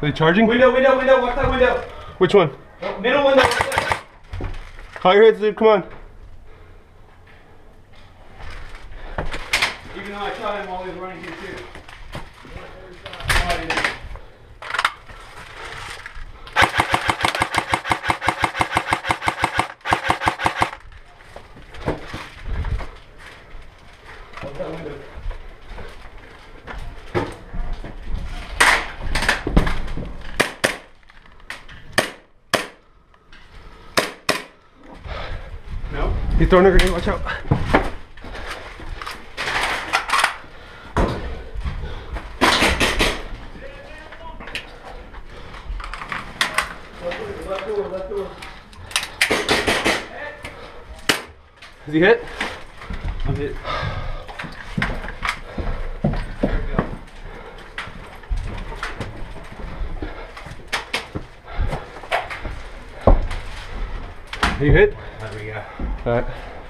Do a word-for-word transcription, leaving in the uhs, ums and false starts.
they charging? Window, window, window. Watch that window. Which one? Oh, middle window. High your heads, dude. Come on. Even though I shot him while he was running here too. Watch that window. No? He's throwing a grenade. Watch out. Left door, left door. Is he hit? I'm hit. There we go. Are you hit? There we go. Alright.